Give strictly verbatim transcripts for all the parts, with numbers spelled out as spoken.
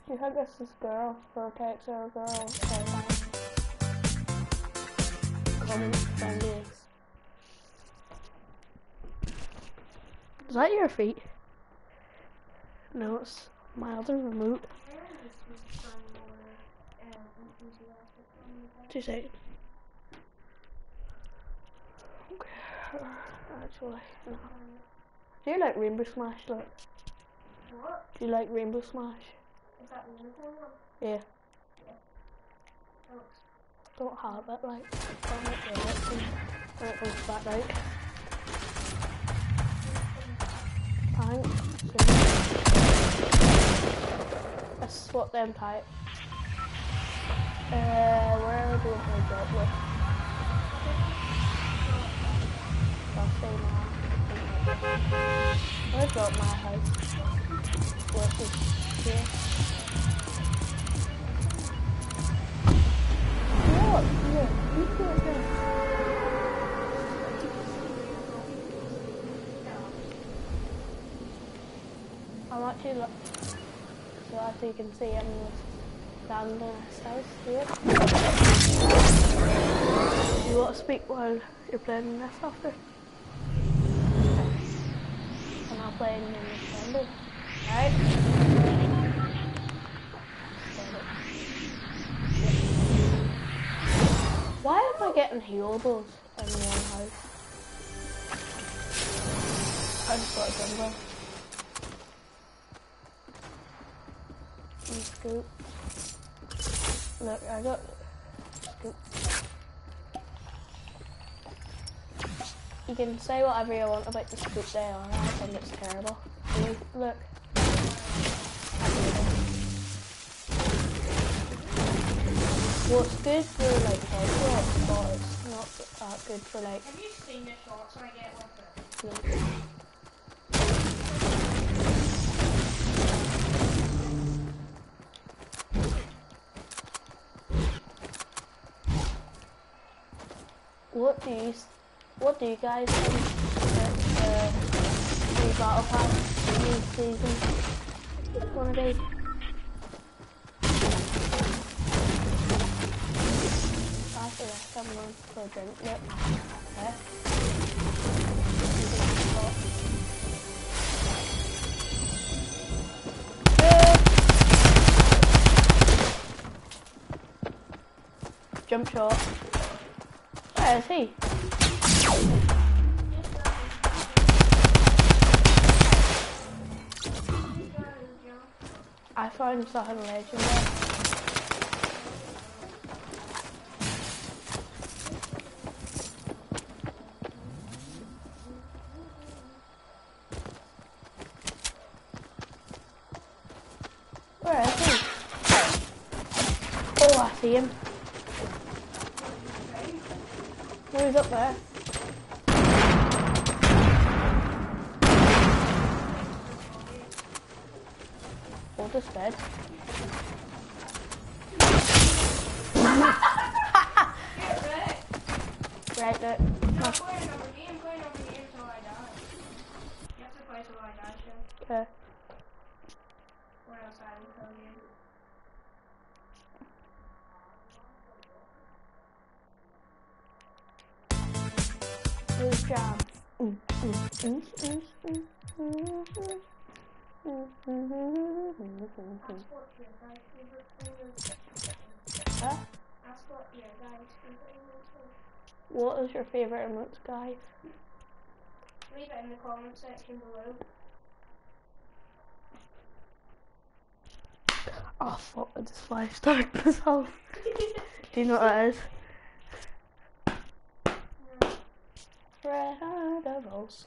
Do you think this is girl? Vertex or a girl? Comment down there. Is that your feet? No, it's my other remote. Two seconds. Okay, actually, no. Do you like Rainbow Smash? Look. What? Do you like Rainbow Smash? Is that the unicorn one? Yeah. Yeah. Thanks. Don't have it, like. Don't like it, and then it goes back out. Thanks. Let's swap them type. Uh, where do I drop with? I'll say now. Where's drop my house? Where's it? Here. What? Here. You do it there. I'm actually look. So as you can see, I'm standing in this house here. You want to speak while you're playing this after? I'm not playing in the Nintendo. Right? Why am I getting healables in one house? I just got a jumbo. And scoop. Look, I got scoop. You can say whatever you want about the scoop there, I think it's terrible. See, look. What's good for like headshots, but it's not that good for like. Have you seen the shorts when I get with it? No. What do you, what do you guys think that the new battle pass new season is gonna be? After this, I'm going for a drink. Yep. Okay. Uh, jump shot. Where is he? I found something legendary. Where is he? Oh, I see him. Oh, he's up there. Hold this bed. Right, look. I'm playing over game, I'm playing over game until I die. You have to play till I die, so. Okay. Or else I will kill you. Where's Jam? Mm, mm, mm, mm, mm, mm, mm. Ask what your guys' favorite thing is. Huh? Ask what your guys' favorite emote is. What is your favourite emotes, guys? Leave it in the comment section below. Oh fuck, I just five starred myself. Do you know what that is? No. Red Devils.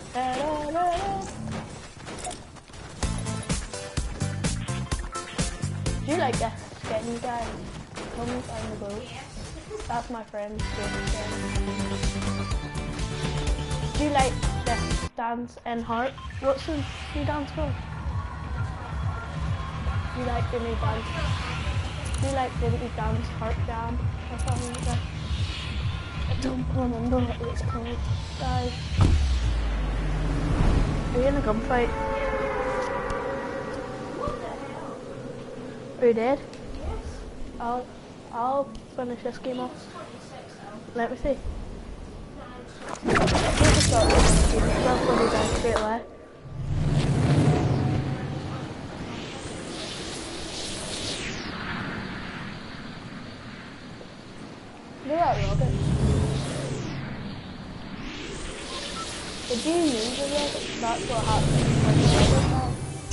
Do you like this skinny guy? Comment down below. Yes. That's my friend. Do you like this dance in Heart? What's the new dance called? Do you like the new dance? Do you like the new dance Heart Jam or something like that? I don't remember what it's called, guys. Are you in a gunfight? What the hell? Who did? Yes. I'll, I'll finish this game off. twenty-six though. Let me see. No, it's I think it's got this game because I'll probably die straight away. Look at that rocket. Did you use the rocket? That's what happened when the rocket fell.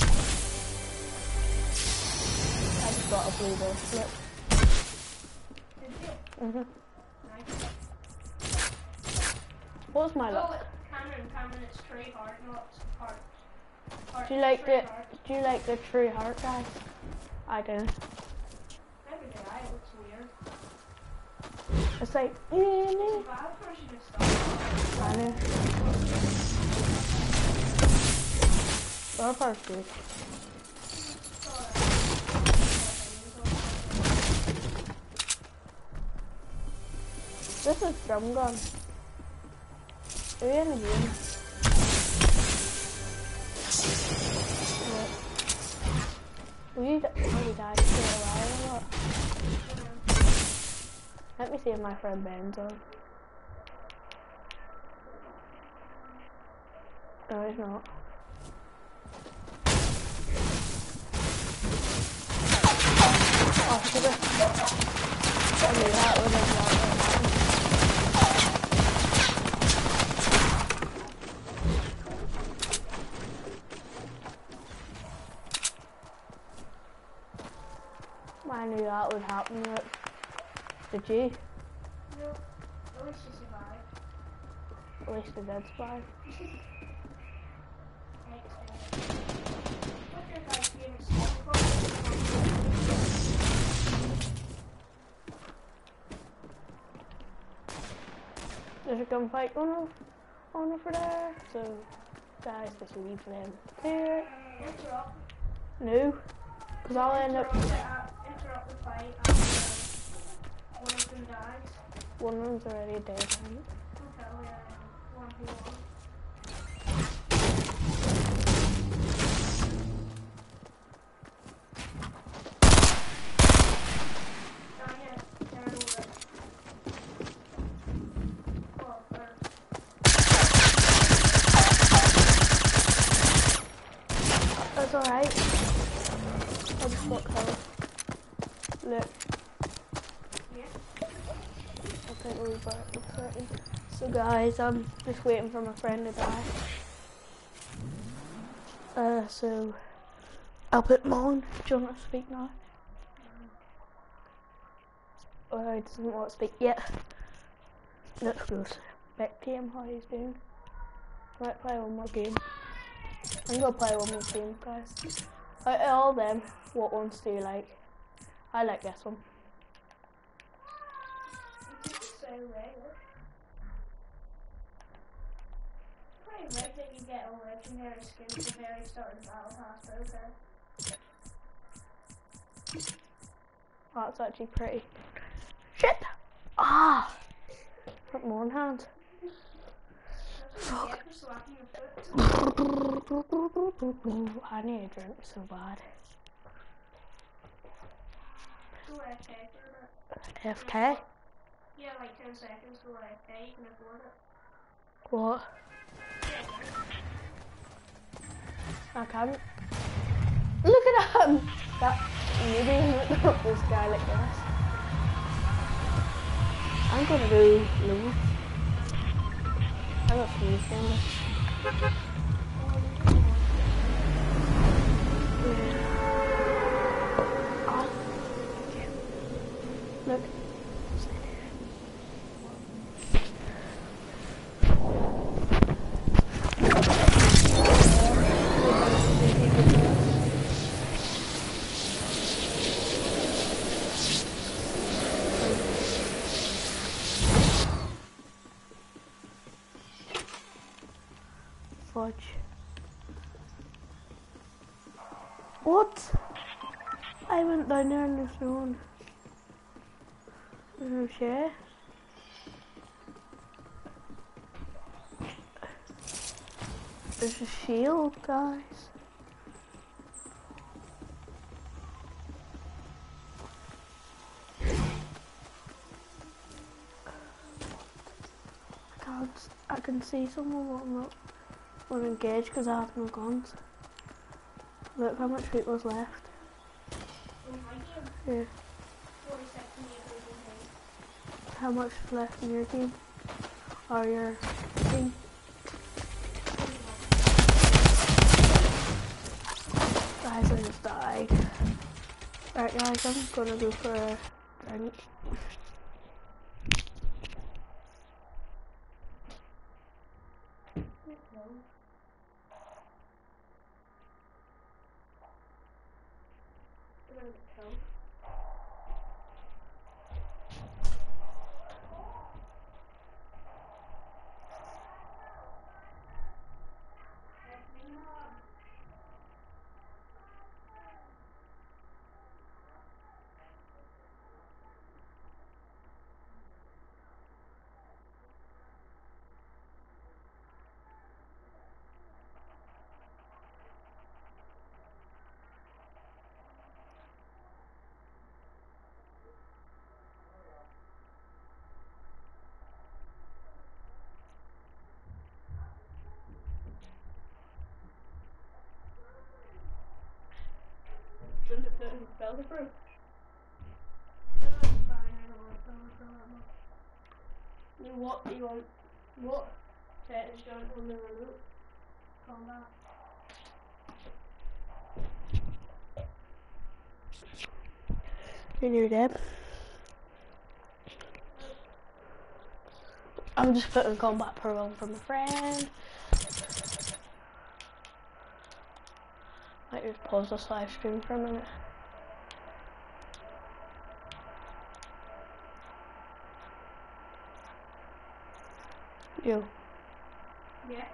I just got a blue bracelet. Did you? Mhm. Nice. What's my Oh, luck? Cameron, Cameron, it's tree hard, not hard. Hard- Do you like tree the hard. Do you like the true heart guys? I do. Never did I, it looks weird. It's like It's a bad person to stop. I know. Our part's good. This is drum gun. Are you in the game? Will you maybe die straight away or what? Let me see if my friend Ben's on. No, he's not. Oh, sugar. I knew that would have happened. I knew that would happen. Look. Did you? No, at least you survived. At least I did survive. There's a gunfight going on, on over there, so guys, just leave them there. Interrupt. No, because I'll end up. Interrupt, the, uh, interrupt the fight after one of them dies. One of them's already dead, I think. Okay, we are one v one. That's alright. I just got killed. Look. Yeah. I think we'll be back in thirty. So guys, I'm just waiting for my friend to die. Uh, so I'll put him on. Do you want to speak now? Or he doesn't want to speak yet. Let's go back to him how he's doing. Might play one more game. I'm gonna play one more game, guys. Out of all them, what ones do you like? I like this one. It's so rare. Pretty rare that you get a legendary skin at the very start of the battle pass, okay? That's actually pretty. Shit! Ah! Put more in hand. Fuck. I need a drink so bad. Go F K for a bit. F K? Yeah, like ten seconds, go F K, you can afford it. What? I can't. Look at him! That maybe look at this guy like this. I'm gonna go low. I got sneeze damage. Oh. Look. Fudge. What? I went down there in the zone. There's no share. There's a shield, guys. can see someone, but I'm not want to engage because I have no guns. Look how much people's left. In my game, Yeah. forty-six in the opposing team. How much is left in your team? Or your team? Guys, I just died. Right guys, I'm gonna go for a drink. Shouldn't have put in belly fruit. No, it's fine, I don't want belly fruit that much. You what do you want? What? Fetish do you want on the remote? Combat. And you're dead. I'm just putting combat pro on for my friend. Might just pause this live stream for a minute. Yo. Yeah.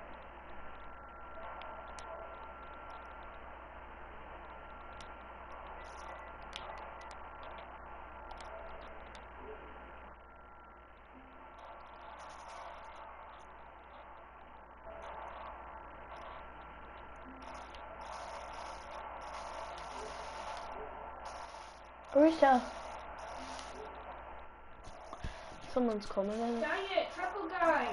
Rita. Someone's coming in. Dang it, triple guys!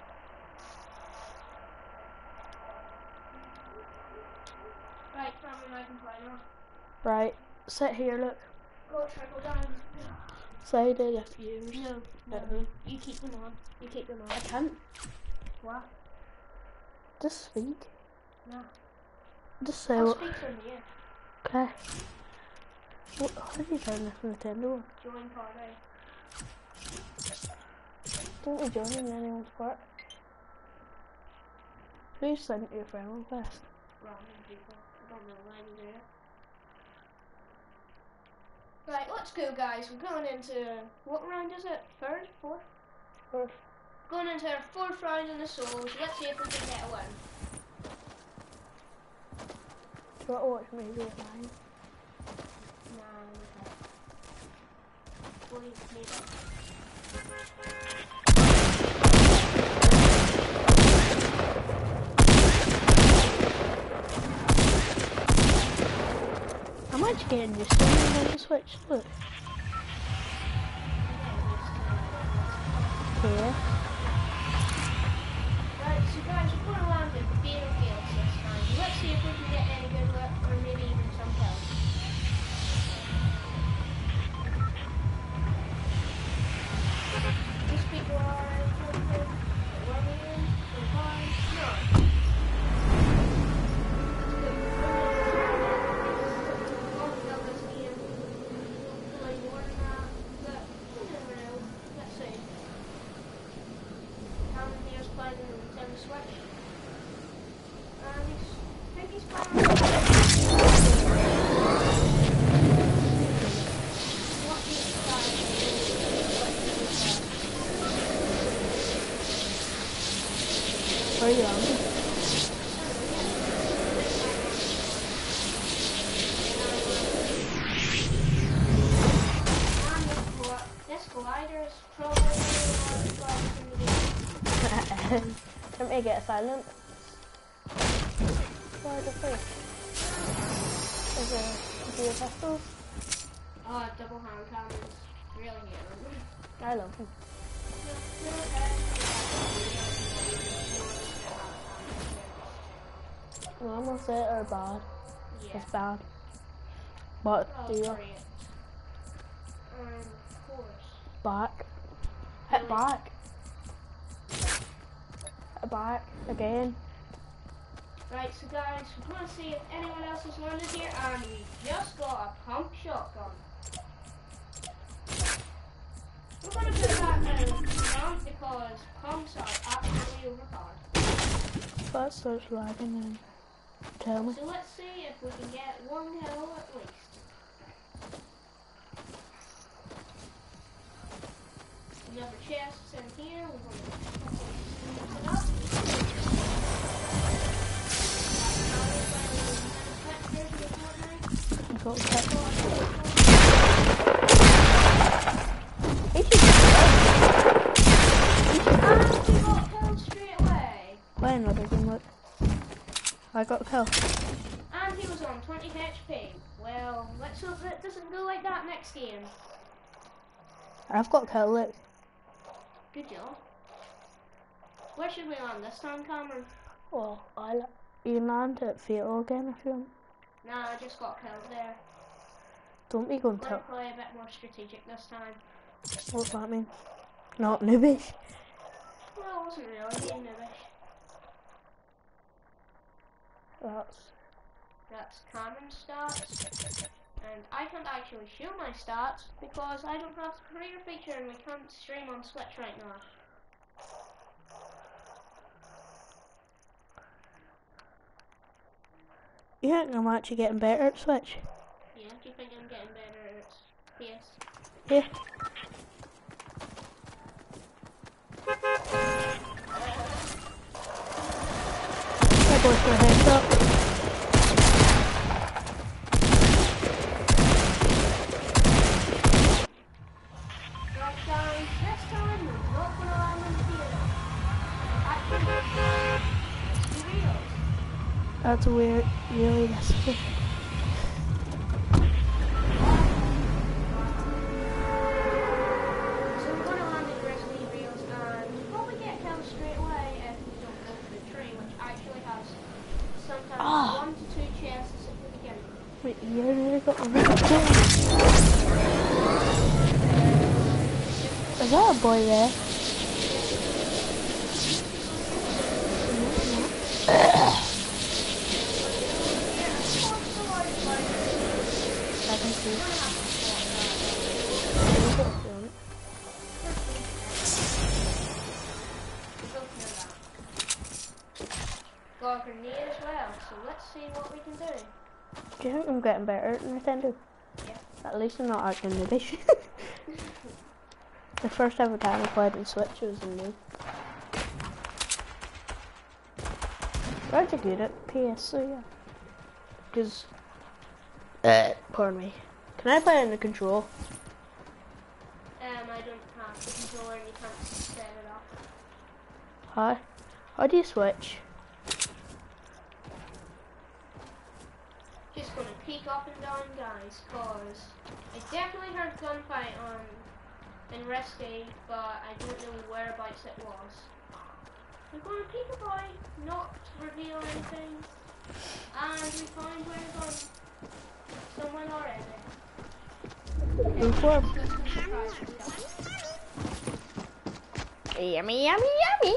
Right, family, I can play now. Right, sit here, look. Go triple guys. Say did a few. No, no. Uh-huh. You keep them on. You keep them on. I can't. What? Just speak. No. Just say I'll what. speak from here. Okay. What, how do you turn this Nintendo on? Join party. Don't be joining anyone's part. Who sent you a friend request? Random people. I don't know why you do it. Right, let's go guys. We're going into, what round is it? Third? Fourth? Fourth. Going into our fourth round in the Souls. Let's see if we can get a win. Do you want to watch maybe at nine? Nah, okay. Please, maybe. I'm actually getting used to it on the Switch, look. Yeah. Right, so guys, we're going to land at Battlefield this time. Let's see if we can get any good luck, or maybe even some kills. These people are in where we in? We're fine. No. Let's go this game. Play more than that, but you never know. Let's see. How many years playing the Nintendo Switch? Um, he's, I think he's playing. What is Where are you on? This glider is probably one of the hardest in the game. Don't make it silent. Why the fish? Is it, is it a pistol? Oh, double hand cannons. Really good. I love them. No, no, okay. Normal set or bad? Yeah. It's bad. But Oh, do you great. Um, of course. back? Hit Really? back. Hit back again. Right, so guys, we're going to see if anyone else has landed here, and we just got a pump shotgun. We're going to put that in front because pumps are absolutely overpowered. That starts lagging and tell me. So let's see if we can get one kill at least. Another chest in here, we're going to sneak it up. I've got the pet. And we got killed straight away. Play another game, look. I got a kill. And he was on twenty H P. Well, let's hope that doesn't go like that next game. I've got a kill, look. Good job. Where should we land this time, Cameron? Well, I la- you can land at Fatal again if you want. Nah, I just got killed there. Don't be going We're to. gonna play a bit more strategic this time. What's that mean? Not noobish. Well, it wasn't really being noobish. That's. That's Cameron's stats. And I can't actually show my stats because I don't have the career feature and we can't stream on Switch right now. You think I'm actually getting better at Switch? Yeah, do you think I'm getting better at P S? Yeah. That goes for a heads up. Right guys, this time we're not gonna land in the theater. Actually, let's be real. That's weird. Really risky. So we're gonna land in Grizzly Reels and we'll probably get killed straight away if we don't go for the tree, which actually has sometimes Ah. one to two chances at the beginning. Wait, you already got a really kill. Is that a boy there? I can see. Got a grenade as well, so let's see what we can do. Do you think I'm getting better at Nintendo? Yeah. At least I'm not acting noobish. The first ever time I played on Switch was in new. Rather good at P S, so yeah. Because, uh, pardon me. Can I play on the control? Um, I don't have the controller and you can't set it up. Hi. How do you switch? Just gonna peek up and down, guys, cause I definitely heard gunfight on in Risky, but I don't know whereabouts it was. We're gonna peek about, not reveal anything, and we find where we're going. Someone already. Go for it. Let's go surprise this guy. Yummy, yummy, yummy.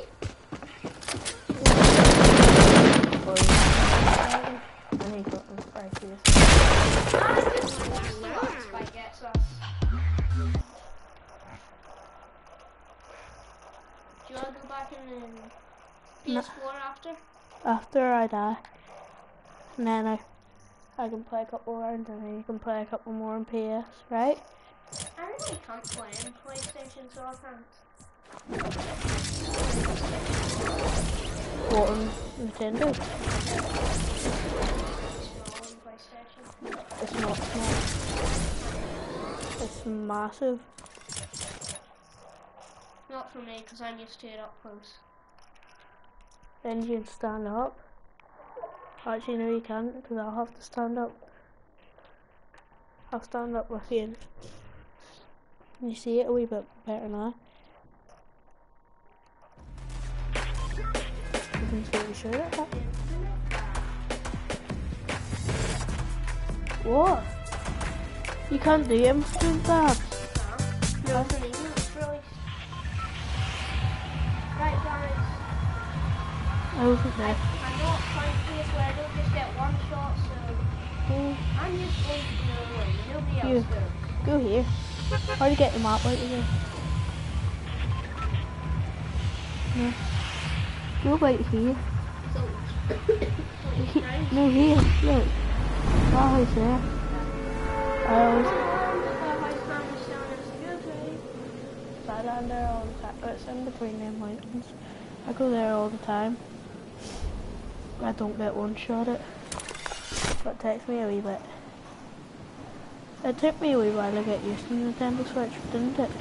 I need to go and fry this. Ah, just the last fight gets us. Do you want to go back in the P S four after? After I die, and then I, I can play a couple rounds, and then you can play a couple more on P S, right? I really can't play on PlayStation, so I can't. What on Nintendo? Small on PlayStation. It's not small. It's massive. Not for me, because I'm used to it up close. Then you can stand up. Actually, no, you can't, because I'll have to stand up. I'll stand up with you. Can you see it a wee bit better now? You can see the shirt at that. What? You can't do instant tabs. No, it's an English release. Right, guys. I wasn't I, there. I know it's fine place where I don't just get one shot, so Mm, I'm just going to go away. Nobody You. else goes. Go here. How do you get the map out of here? No. Go right here. So, He- nice. no, here. Look. That house there. I always sat down there all the time. It's in between them mountains. I go there all the time. I don't get one shot at. But it takes me a wee bit. It took me a wee while to get used to the Nintendo Switch, didn't it?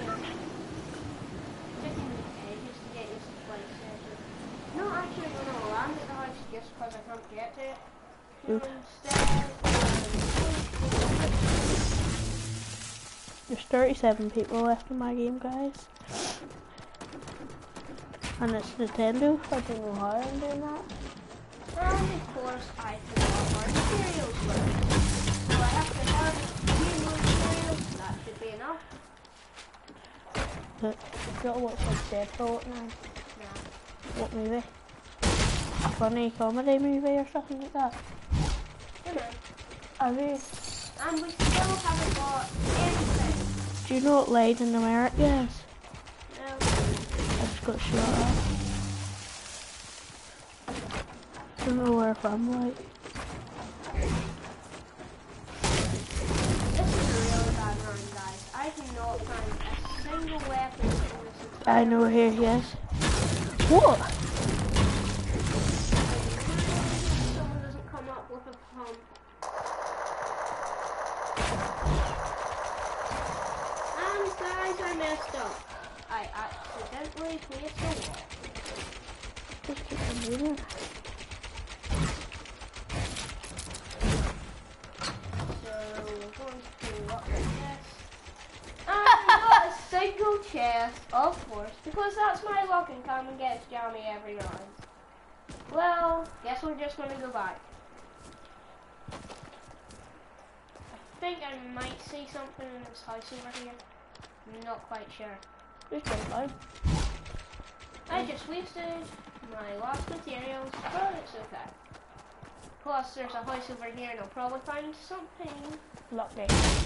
No, actually, I'm going to land at the house just because I can't get to it. Good. Instead, There's thirty-seven people left in my game, guys. And it's Nintendo. I don't know how I'm doing that. and of course, I forgot our materials list. So I have to have a few more materials. That should be enough. But you've got to watch like Deadpool now. Nah. What movie? A funny comedy movie or something like that. Come on. Have you? And we still haven't got anything. Do you know what Laid in America is? No. I just got shot at. Don't know where from, like. This is a really bad run, guys. I cannot find a single weapon in this entire I know here he is. What? Someone doesn't come up with a pump. And guys, I messed up. I accidentally placed a wall. Just keep on moving. So we're going to look at this. And not a single chest, of course, because that's my luck and Carmen gets jammy every round. Well, guess we're just going to go back. I think I might see something in this house over here. I'm not quite sure. Just go down. I just wasted my last materials, but it's okay. Plus, there's a house over here and I'll probably find something. Lucky.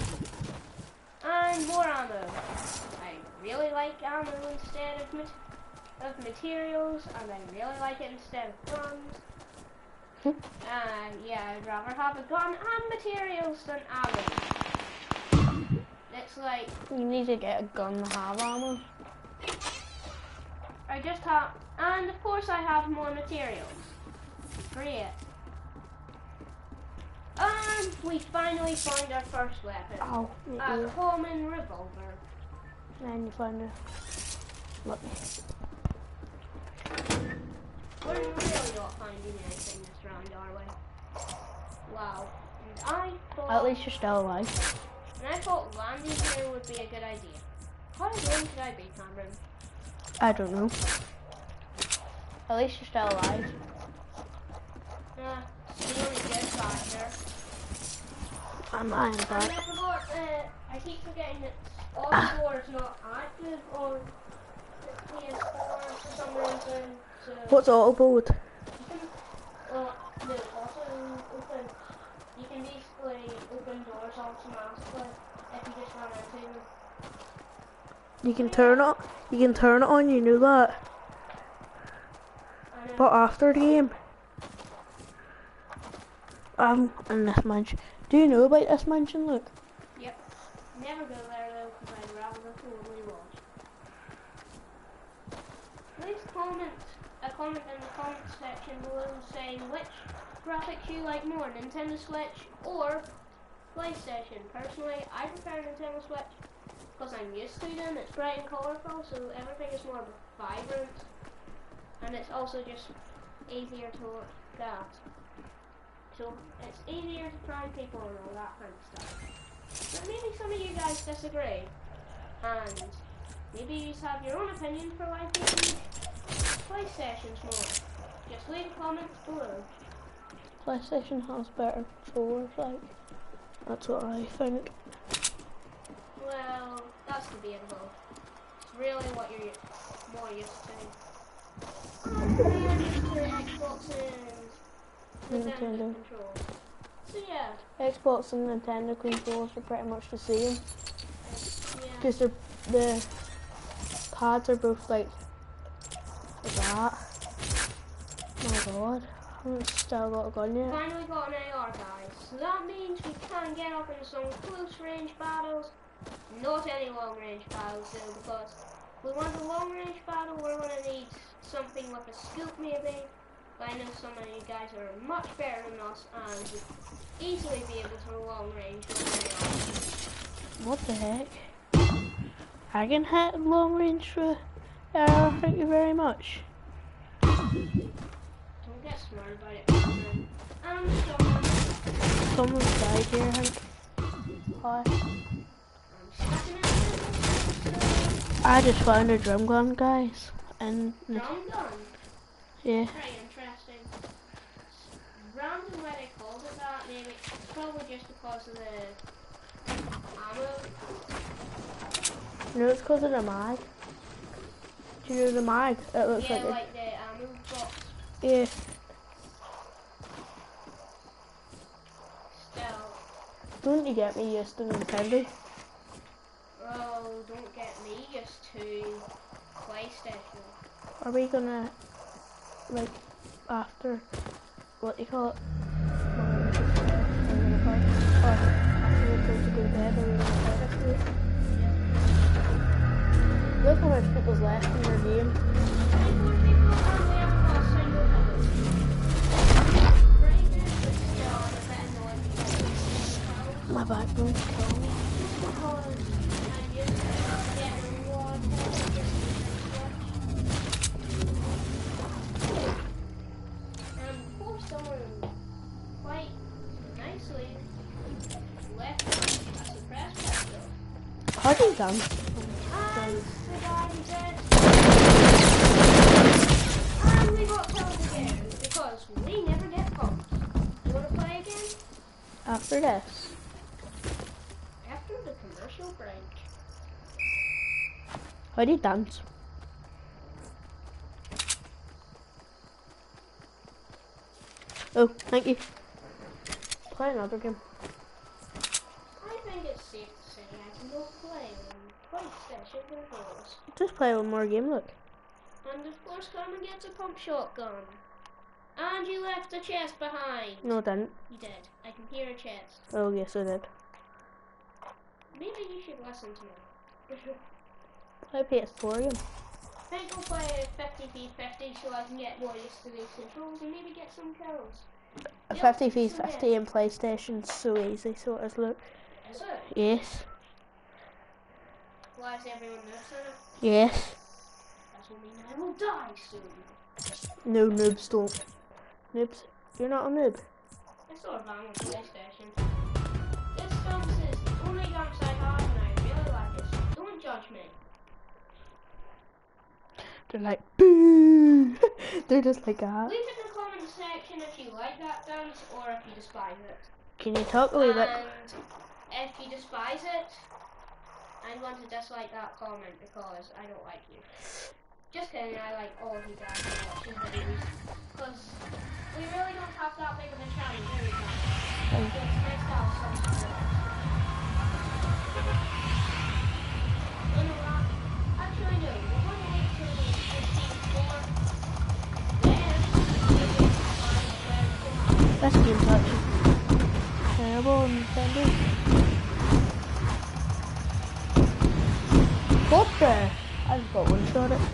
And more ammo. I really like ammo instead of, mat of materials, and I really like it instead of guns. And yeah, I'd rather have a gun and materials than ammo. It's like, You need to get a gun to have ammo. I just have, and of course I have more materials. Great. And we finally found our first weapon. Ow. you A idiot. common revolver. And you find a... Lucky. We're really not finding anything this round, are we? Wow. And I thought, At least you're still alive. and I thought landing here would be a good idea. How long should I be, Cameron? I don't know. At least you're still alive. Nah, it's really good back here. I'm lying And back. I forgot, uh, I keep forgetting that all four is not active on the P S four for some reason. So, What's auto board? well, no, also open. You can basically open doors automatically if you just run into them. You can turn it. You can turn it on. You know that. And, uh, But after the game, um, in this mansion. Do you know about this mansion? Look. Yep. Never go there though, because I'd rather totally watch. Please comment a comment in the comment section below saying which graphics you like more, Nintendo Switch or PlayStation. Personally, I prefer Nintendo Switch because I'm used to them. It's bright and colourful, so everything is more vibrant, and it's also just easier to look at. So it's easier to find people and all that kind of stuff. But maybe some of you guys disagree, and maybe you have your own opinion for why people PlayStation's more. Just leave comments below. PlayStation has better controllers, like. That's what I think. Well, that's debatable. It's really what you're more used to. I'm more used to Xbox and Nintendo, Nintendo. controls. So yeah. Xbox and Nintendo controls are pretty much the same. Yeah. Because they're the pads are both like like that. Oh my god. I haven't still got a gun yet. Finally got an A R, guys. So that means we can get up into some close range battles. Not any long range battles though, because if we want a long range battle, we're going to need something with a scoop maybe. But I know some of you guys are much better than us and would easily be able to long range with an A R. What the heck? I can hit long range with A R, thank you very much. Don't get smart about it, man. And someone. Someone's died here, I think. Hi. I'm stuck in it. I just found a drum gun, guys. And Drum gun. yeah. Very interesting. Random why they called it that, maybe probably just because of the ammo. No, it's because of the mag. Do you know the mag? It looks Yeah, like, like the ammo box. a, yeah. Still. Don't you get me used to Nintendo? Oh, don't get me used to PlayStation. Are we gonna, like, after, what do you call it? Or after we're going to go to bed, are we gonna play this game? Look how much people's left in their game. twenty-four people and we haven't got a single hit. Pretty good, but still I'm a bit annoyed because My backbone's killing me. because I'm used to getting one hit just to and of course someone quite nicely left a suppress pistol. How do you done? And the guy who said, and we got killed again because we never get caught. You want to play again? After this. After the commercial break. How do you dance? Oh, thank you. Play another game. I think it's safe to say I can go play on PlayStation controls. Just play one more game, look. And of course Carmen gets a pump shotgun. And you left a chest behind. No, I didn't. You did. I can hear a chest. Oh, yes, I did. Maybe you should listen to me. Play P S four game. I think I'll play fifty v fifty so I can get more used to these controls and maybe get some kills. A Yep, fifty v so fifty yeah. in PlayStation's so easy, so it is, look. Is it? Yes. Why is everyone missing it? Yes. That will mean I will die soon. No, noobs don't. Noobs, you're not a noob. It's sort of wrong with PlayStation. This film is the only games I have and I really like it, so don't judge me. They're like, boo! They're just like that. Leave it in the comment section if you like that dance or if you despise it. Can you talk a wee bit? And if you despise it, I'm going to dislike that comment because I don't like you. Just kidding, I like all of you guys who are watching videos. Because we really don't have that big of a channel, do we, guys? So it's nice to have some support. You know what? Actually, no. We're going to wait till fifteen four. Then, maybe find where to have. This game's actually terrible on Nintendo. What the? I just got one shot at it.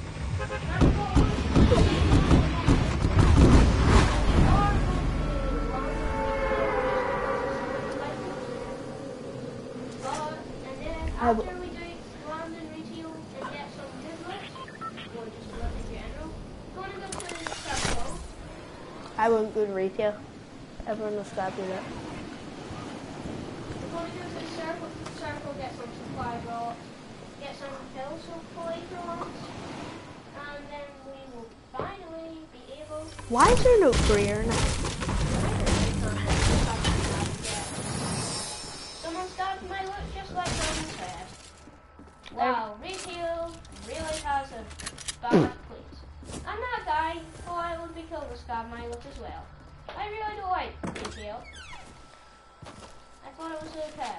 I w- After we do land and retail and get some good loot, or just loot in general, we're going to go to the circle. I won't go to retail. Everyone will stab you that. We're going to go to the circle, circle, get some supply rocks, get some kills hopefully for once, and then we will finally be able to Why is there no career now? thought it was okay.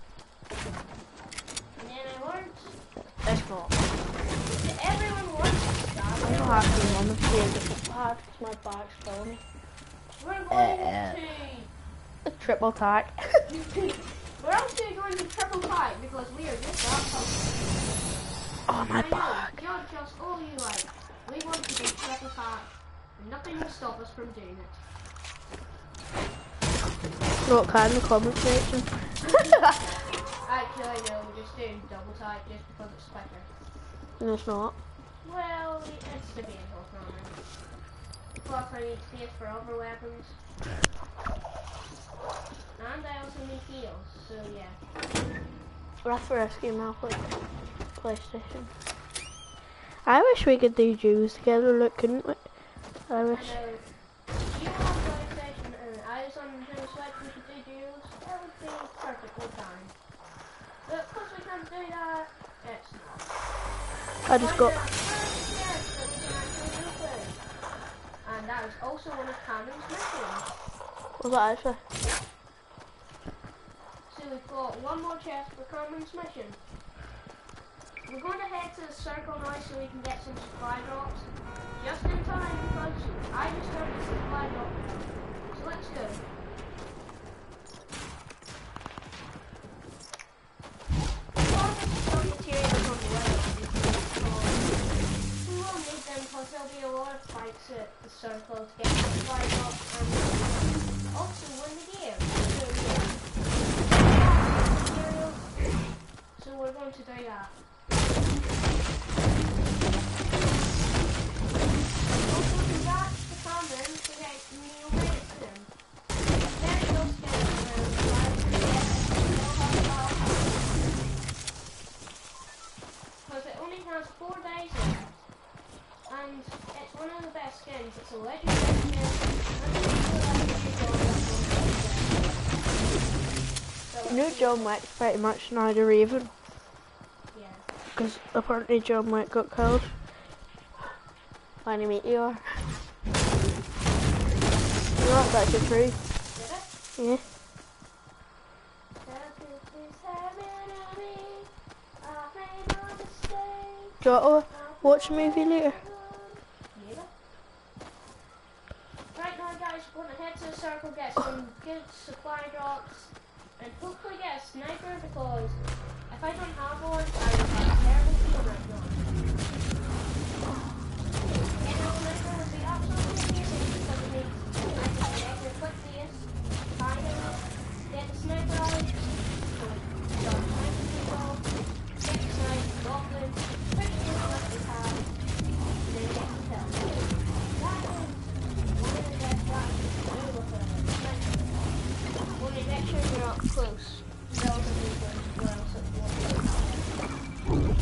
And then I learned It's not. that everyone wants to start. I'm not actually on the play the pad because my back's killing me. We're going Uh, to... A triple tack. We're actually going to triple type because we are just that puzzle. Oh my I know, back. you're just all you like. We want to do triple type and nothing will stop us from doing it. Not kind in the comment section. Actually, no, we're just doing double type just because it's quicker. No, it's not. Well, it's debatable for me. Plus, I need space for other weapons. And I also need heals, so yeah. That's the rescue map like PlayStation. I wish we could do duos together, look, couldn't we? I wish. I know. You on PlayStation and I was on Nintendo Switch, we could do duos. That would be perfectly fine. But because we can't do that, it's not. I just got. And that is also one of Cameron's missions. What's that actually? So we've got one more chest for Cameron's mission. We're going to head to the circle now so we can get some supply drops. Just in time because I just heard the supply drop. So let's go. Some materials on the way. We will need them because there'll be a lot of fights at the circle to get supply drops and also win the game. So yeah. So we're going to do that. Also do that to Cameron to get new medicine. Then they'll get around because it only has four days left. And it's one of the best skins. It's a legendary skin. And New John Wick's pretty much now the Raven. yeah. Because apparently John Wick got killed. By a meteor. You know that's actually true. Did it? Yeah. Do you want to watch a movie later? Yeah. Right now guys, we're going to head to the circle, get some good supply drops, and hopefully get a sniper because if I don't have one, I would have a terrible feel right now. Getting a sniper would be absolutely amazing because it means I can get your quick pace, find it, get the sniper out, so start sniping people, get the sniper, drop them, push them like they have, and then get the kill. That is one of the best things to do with a sniper. Only make sure you're not close. Relatively close, or else it won't work.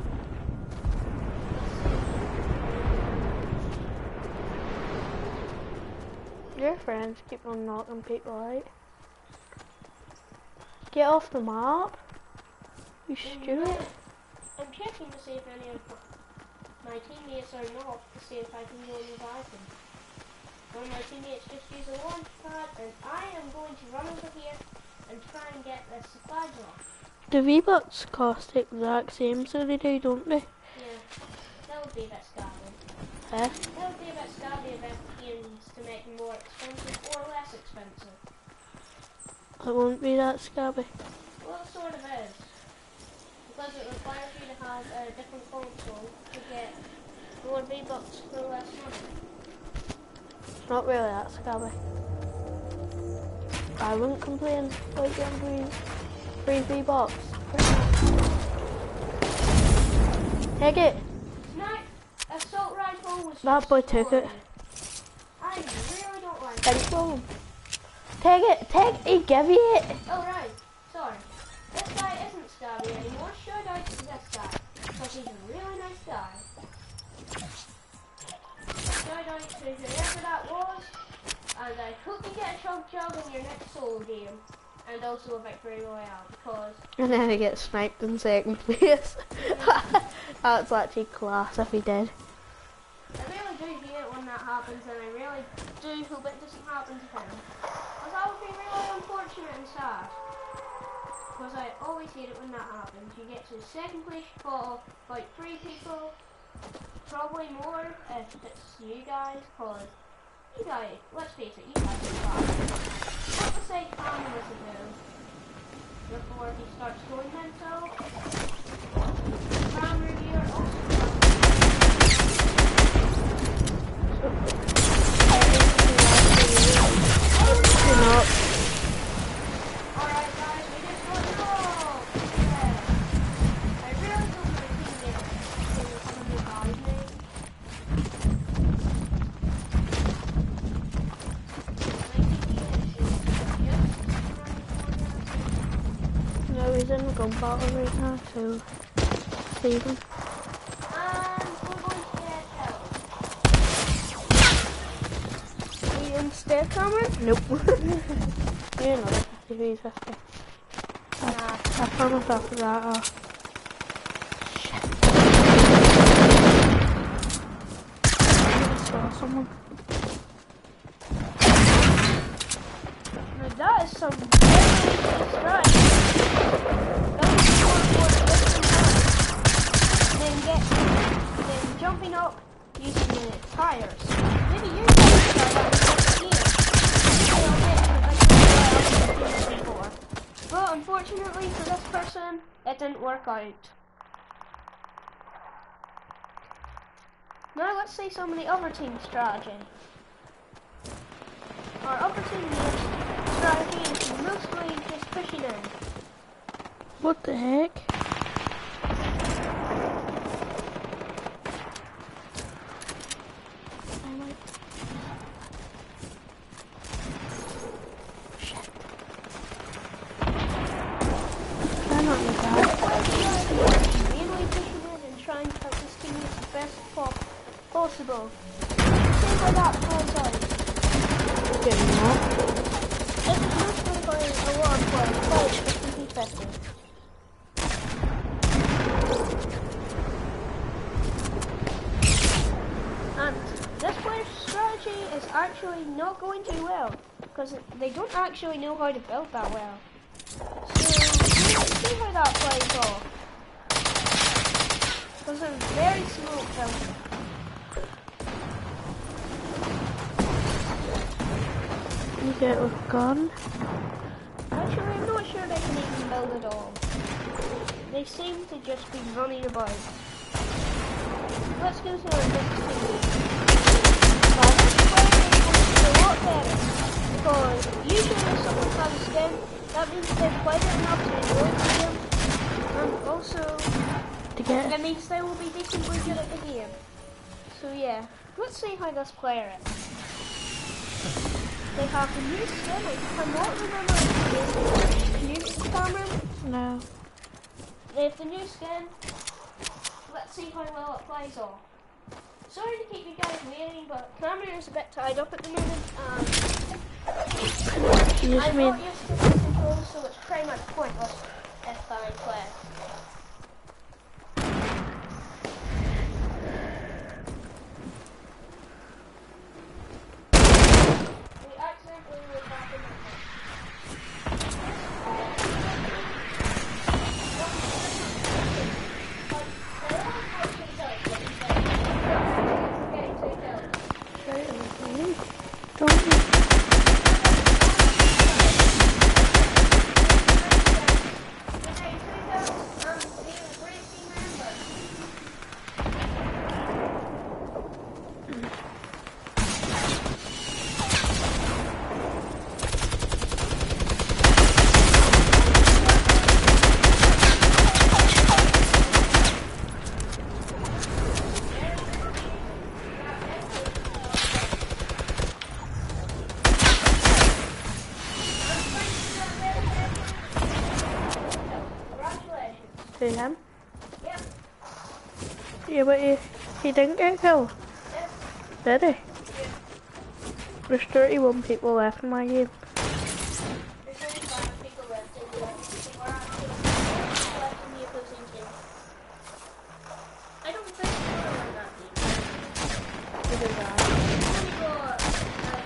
Your friends keep on knocking people out. Get off the map. You stupid. I'm checking to see if any of my teammates are not, to see if I can go and revive them. One of my teammates just used a launch pad, and I am going to run over here and try and get this supply drop. The V-Bucks cost the exact same, so they do, don't they? Yeah, that would be a bit scary. Eh? That would be a bit scary if games to make them more expensive or less expensive. It won't be that scabby. Well, it sort of is. Because it requires you to have a different console to get more V-Bucks for less money. It's not really that scabby. I wouldn't complain about getting free, free V-Bucks. Take it! No, assault rifle was That just boy took horrible. it. I really don't like it. Thanks for him. Take it! Take it! He gave you it! Oh right, sorry. This guy isn't scabby anymore. Shout out to this guy. Because he's a really nice guy. Shout out to whoever that was. And I hope you get a chug chug in your next solo game. And also a victory royale because And then he gets sniped in second place. That's actually class if he did. I really do hate it when that happens, and I really do hope it doesn't happen to him. Because that would be really unfortunate and sad. because I always hate it when that happens. You get to the second place, you fall like three people, probably more if it's you guys, because you guys, let's face it, you guys are bad. What to say Cameron doesn't know before he starts going mental. Cameron, you're also You're not. alright guys, we just got it all! Yeah. I really don't want to see it in some of your guys' names. No, he's in the gun battle right now, so save him. And we're going to get help. Are you instead, Cameron? Nope. You're not fifty, he's fifty. I, I promise after that, I'll... Shit. I saw someone. Now that is some very easy strike. That was one for the different time. Then get, then jumping up using the tires. Maybe you guys try that with this game. But unfortunately for this person, it didn't work out. Now let's see some of the other team's strategy. Our other team's strategy is mostly just pushing in. What the heck? Mainly pushing in and trying to help this team as best po- possible. See how that plays out. Getting up. This is mostly by a lot of players, like fifty fifty. And this player's strategy is actually not going too well, because they don't actually know how to build that well. So, let's see how that plays off. Because they're very slow at building. You get with gun. Actually, I'm not sure they can even build at all. They seem to just be running about. Let's go to our next team. Now, this player is going to be a lot better, because usually if someone has a skin, that means they've played it enough to enjoy the game, and also To get that means they will be decently good at the game. So yeah, let's see how this player is. They have the new skin, I cannot remember the community camera. no. They have the new skin. Let's see how well it plays off. Sorry to keep you guys waiting, but camera is a bit tied up at the moment. Um, You just I'm made not used to the controls, so it's pretty much pointless if I play. We accidentally were back in the don't you? To him? Yep. Yeah, but he, he didn't get killed. Yep. Did he? There's thirty-one people left in my game. There's only five people left in the We're actually left in the opposing team. I don't think we're on that team. Neither did I. Only got,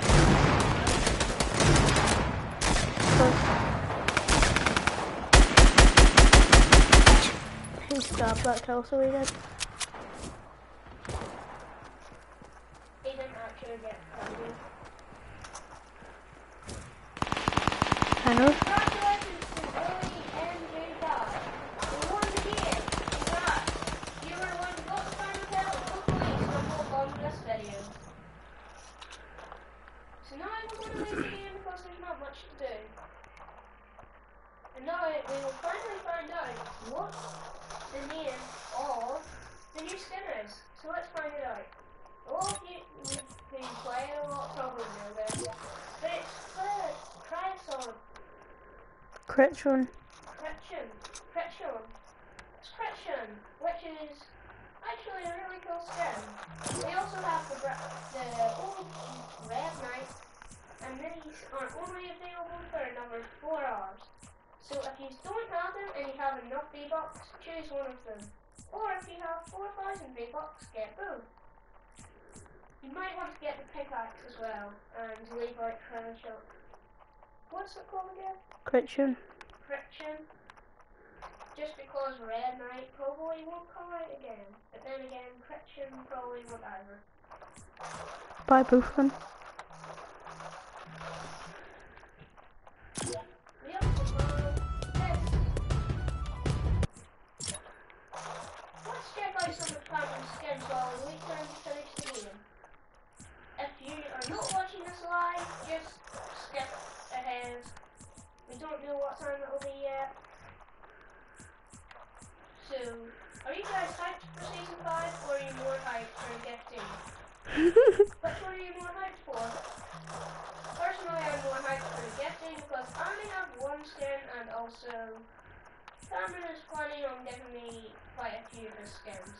uh, So, grab that kill so we did. He didn't actually get killed. I know. Congratulations to Billy and J-Dog. You won the game. Congrats. You were one of the most fun tell. Hopefully stumble on this video. So now we're going to leave the game because there's not much to do. And now we will finally find out what the name of the new skin is. So let's find it out. All of you who play a lot probably know this. But it's the Cryson. Critchon. Critchon. Critchon. It's Critchon, which is actually a really cool skin. We also have the, bra the old Red Knight, and these are only available for another four hours. So if you don't have them and you have enough V-Bucks, choose one of them. Or if you have four thousand V-Bucks, get both. You might want to get the pickaxe as well, and leave out Critchon. What's it called again? Critchon. Critchon. Just because Red Knight probably won't come out again. But then again, Critchon probably won't either. Buy both of them. We also have this. Let's check out some of the common skins while we wait for him to finish the game. If you are not watching this live, just skip ahead. We don't know what time it will be yet. So, are you guys hyped for season five, or are you more hyped for gifting? Which one are you more hyped for? Personally, I'm more hyped for gifting because I only have one skin, and also Cameron is planning on giving me quite a few of his skins.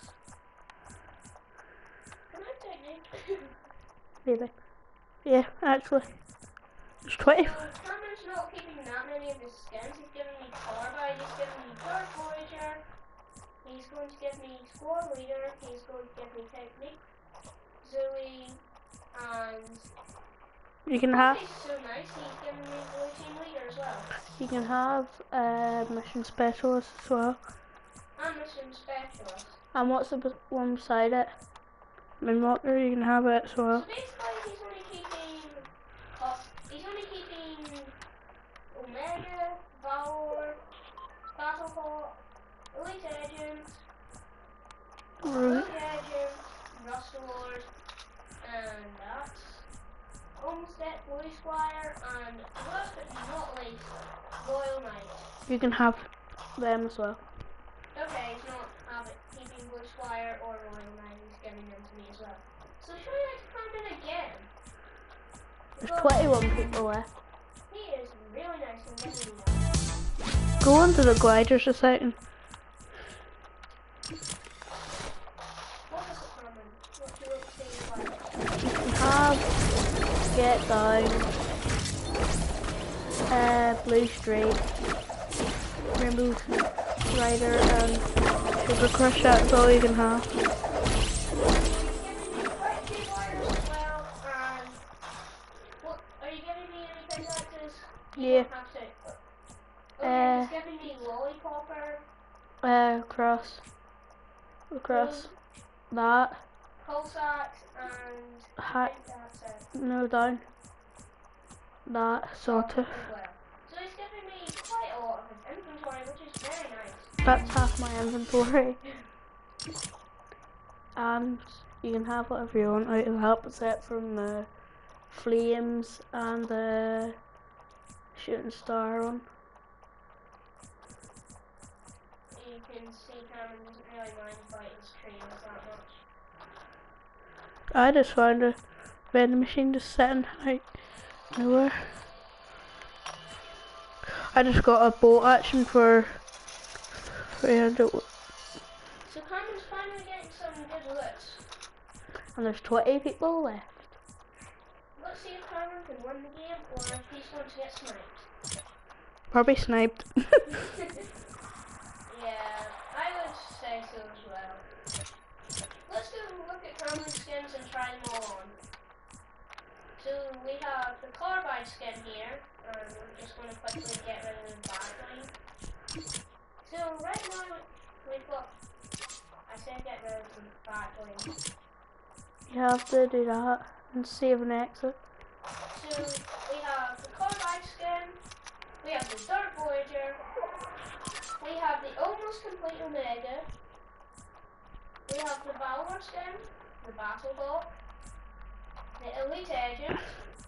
Can I take Nick? Maybe. Yeah, actually. It's twenty. So, Cameron's not keeping that many of his skins. He's giving me Carbide, he's giving me Dark Voyager, he's going to give me Squad Leader, he's going to give me Technique, Zoe, and You can have. he's so nice, he's giving me Blue Team Leader as well. You can have uh, mission specialist as well. And Mission Specialist. And what's the b- one beside it? Moonwalker. You can have it as well. So basically he's only keeping, uh, he's only keeping Omega, Valor, Battlehawk, Elite Agent, Root. Rogue Agent, Rust Lord, and that's Homestead, Blue Squire, and last but not least, Royal Knight. You can have them as well. Okay, he's not have it, keeping Blue Squire or Royal Knight, he's giving them to me as well. So should we like to come in again? There's Because twenty-one people left. he is really nice and giving me them. Go on to the gliders a second. What is it, Carmen? What do you want to say about it? You can have Get Down, uh, Blue Streak, Rainbow Rider, and Sugar Crush. That's all you can have. He's giving me quite a few wires as well, and what, are you giving me any pickaxes? You Yeah. don't have to. Okay, Uh, he's giving me Lollipopper, Uh, across, across that, Pulsax, and I hat, think that's it. no down, that sort of. As well. So he's giving me quite a lot of his inventory, which is very nice. That's half my inventory. And you can have whatever you want out of that, except from the flames and the shooting star one. You can see Cameron doesn't really mind fighting trees that much. I just found a vending machine just sitting out nowhere. I just got a bolt action for three hundred, So Cameron's finally getting some good loot. and there's twenty people left. Let's see if Cameron can win the game or if he's going to get sniped. Probably sniped. Yeah, I would say so as well. Let's go look at Cameron's skins and try them all on. So we have the Carbide skin here, and we're just going to quickly get rid of the battery. So right now we've got instead get rid of the back lanes. You have to do that and save an exit. So we have the Carbide skin, we have the Dark Voyager, we have the almost complete Omega, we have the Valor skin, the Battle Bot, the Elite Agent,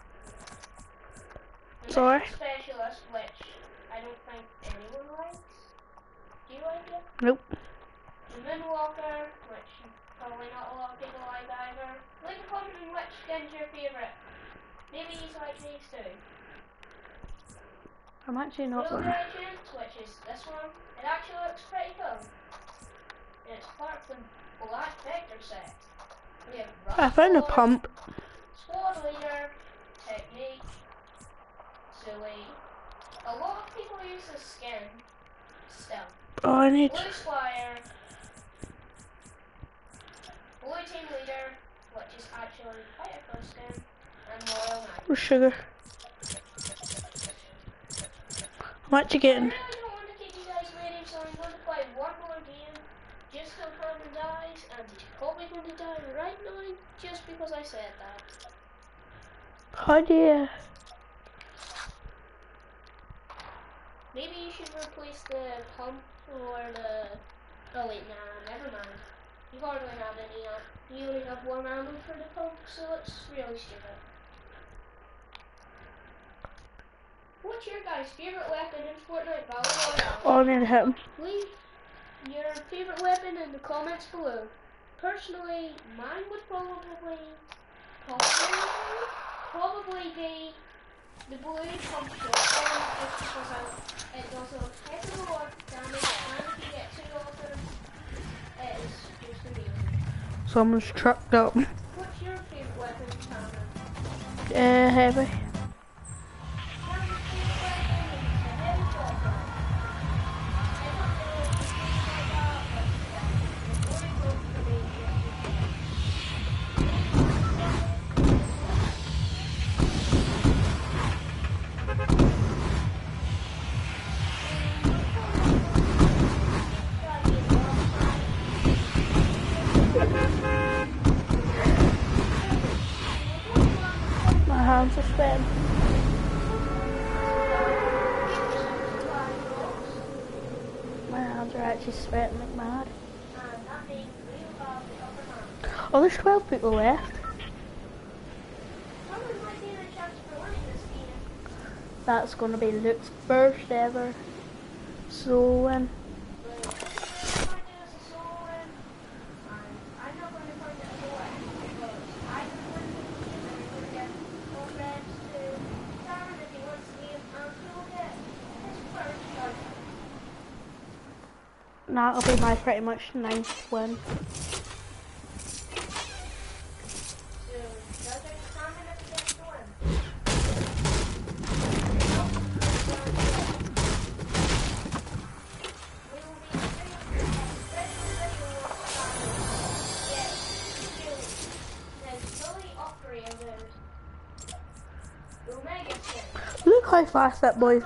the Sorry? Mission Specialist, which I don't think anyone likes. Do you like it? Nope. The Moonwalker, which probably not a lot of people like either. Leave a comment on which skin's your favourite. Maybe you like these two. I'm actually not. Rogue Agent, which is this one. It actually looks pretty cool. And it's part of the Black Vector set. We have Rust I found a Lord, pump. Squad Leader, Technique, Zoe. A lot of people use this skin still. Oh, I need. Blue Squire, Blue Team Leader, which is actually quite a cool skin, and Royal Knight. With sugar. I'm actually I getting. really don't want to keep you guys waiting, so I'm going to play one more game just till Carmen dies, and he's probably going to die right now just because I said that. How do you? Maybe you should replace the pump or the... Oh wait, nah, never mind. You hardly have any yet. You only have one ammo for the pump, so it's really stupid. What's your guys' favourite weapon in Fortnite Battle Royale? Oh, I need to hit him. Leave your favourite weapon in the comments below. Personally, mine would probably, probably, probably be the blue pump shotgun, just because I, it does a heck of a lot of damage, and if you get two of them, it is just amazing. Someone's trucked up. What's your favourite weapon, Cameron? Uh, heavy. Cameron's favourite weapon is the heavy shotgun. I don't know if it's like that, but it's very close to being My hands are sweating. My hands are actually sweating like mad. Oh, there's twelve people left. That's going to be Luke's first ever solo win. That'll be my pretty much ninth win. Look how fast that boy.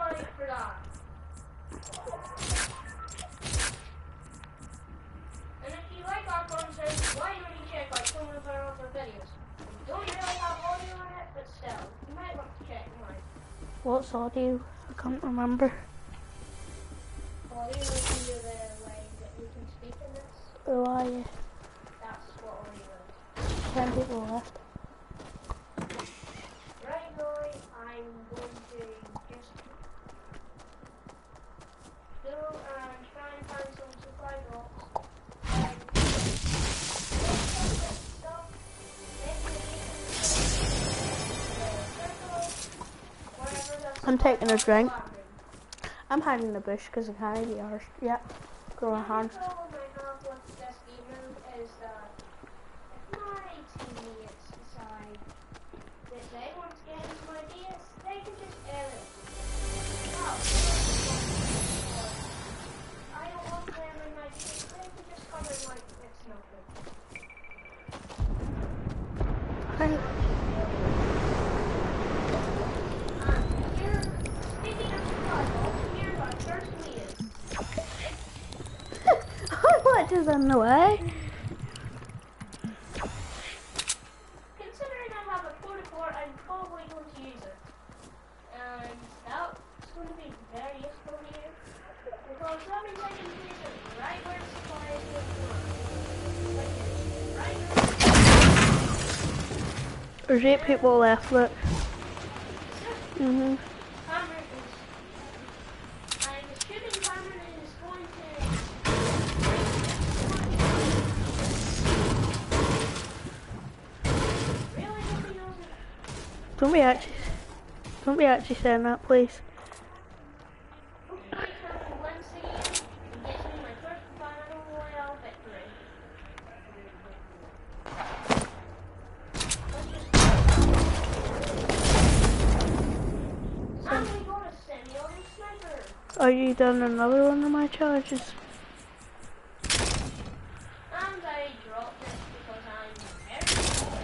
What's audio? I can't remember. Audio is either the way that we can speak in this. Oh, are you? That's what audio is. Ten people left. Right now, I'm going to just go and try and find some supply box. And stuff. I'm taking a drink. I'm hiding in the bush because I can't be arsed. Yeah, go on. The problem I have with this game mode is that if my teammates decide that they want to get into my D S, they can just air it. Now, I don't want them in my D S, they can just come in like it's nothing. Hi. I watched this on the way. There's eight people left, look. Mhm. Cameron is. I'm assuming Cameron is going to. Really hope he knows it. Don't be actually, don't be actually saying that, please. Hopefully Cameron wins the game and gets me my first Battle Royale victory. Let's just and we got a semi-auto sniper. Are you done another one of my challenges? And I dropped it because I'm very sorry.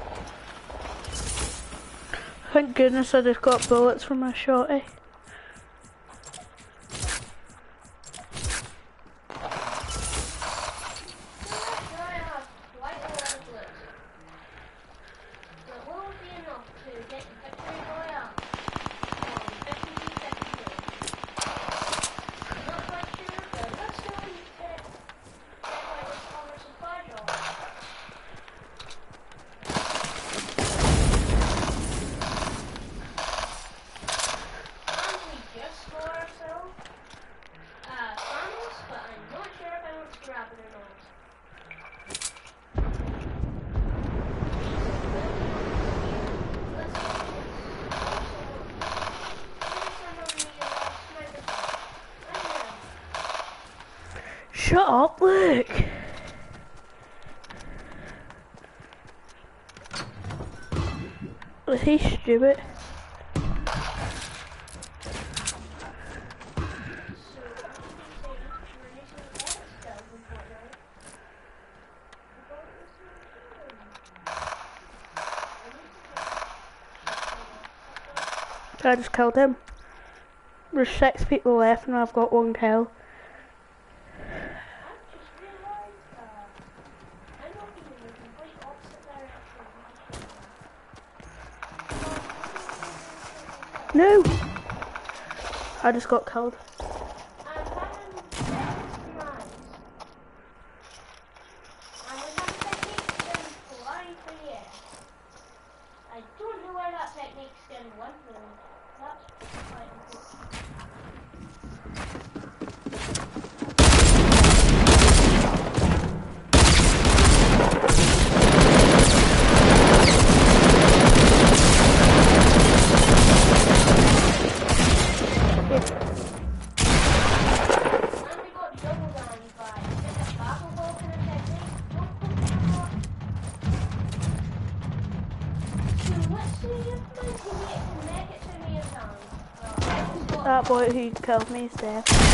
Thank goodness I just got bullets from my shotty. Shut up, look! Was he stupid? I just killed him. There's six people left and I've got one kill. No! I just got killed. I don't know where that technique's going to win though. That's quite important. And we got double down by just a battle ball kind of technique. Don't put me on. So let's see if my teammate can make it to me in time. Uh, That boy who killed me is dead. So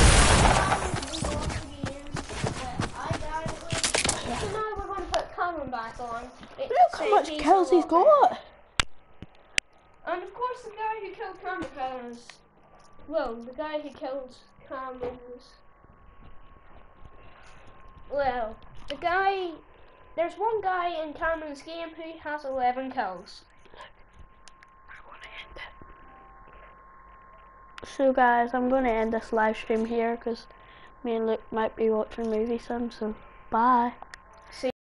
now we're going to put Cameron back on. It Look how says much he's kills a he's lot got! better. And of course the guy who killed Cameron is, well, the guy who killed Cameron's, well, the guy, there's one guy in Cameron's game who has eleven kills. So guys, I'm going to end this live stream here because me and Luke might be watching movie soon, so bye.